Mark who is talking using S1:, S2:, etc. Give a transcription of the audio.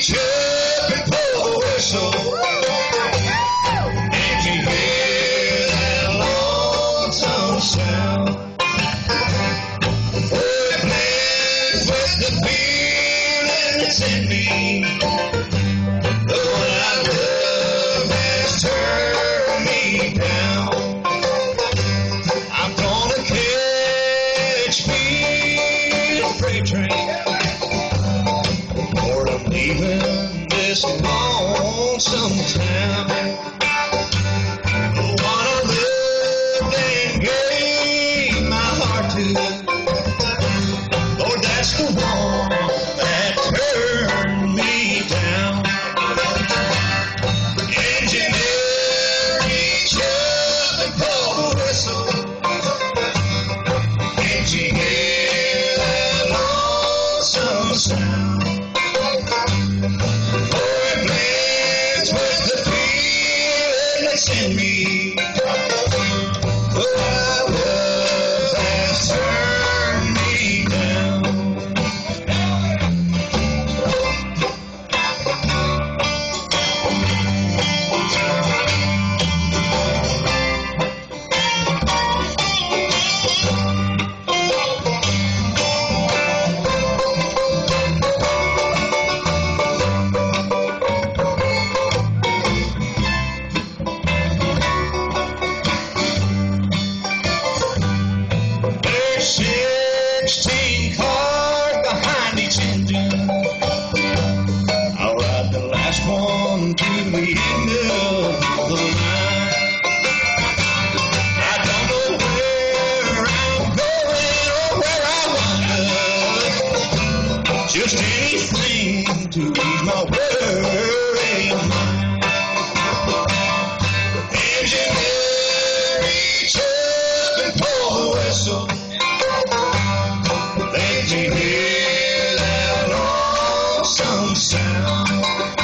S1: reach up and pull a whistle. And you hear that lonesome sound. Oh, it blends with the feeling that's in me. Though our love has turned me down, I'm gonna catch me a freight train. Lord, I'm leaving this lonesome town. The one I loved and gave my heart to, Lord, that's the one that turned me down. Engineer, reach up and pull the whistle. Can't you hear that lonesome sound? Oh, it blends with the feeling that's in me. Oh, our love has turned me down. There's 16 cars behind each engine. I'll ride the last one to the end of the line. I don't know where I'm going or where I wind up. Just anything to ease my worrying mind. Engineer, reach up and pull the whistle. Let you hear that lonesome sound.